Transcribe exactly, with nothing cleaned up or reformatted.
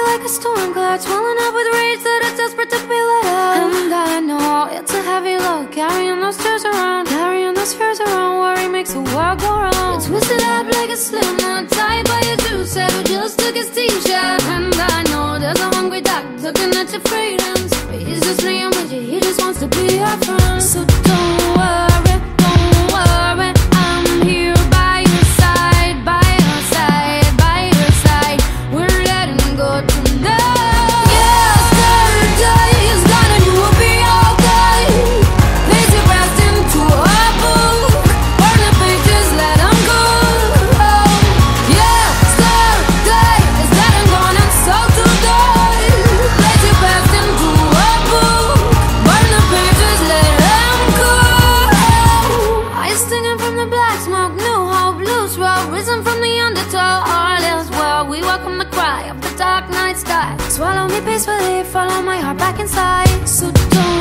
like a storm cloud, swelling up with rage that is desperate to be let out. And I know it's a heavy load, carrying those tears around, carrying those fears around. Worry makes the world go round. It's twisted up like a slim knot, tied by a juice head who just took his t-shirt. And I know there's a hungry dog looking at your freedoms, but he's just playing with you, he just wants to be your friend. So don't worry, don't worry, I'm here by your side, by your side, by your side. We're letting go tonight. Yesterday is gone and you will be okay. Place your past into a book, burn the pages, let them go. Yesterday is dead and gone, and so today. Place your past into a book, burn the pages, let them go. Eyes stinging from the black smoke, new hope, loose rope, risen from the undertow. All is well, we welcome the cry of the dark night sky. Swallow me peacefully, follow my heart back inside. So don't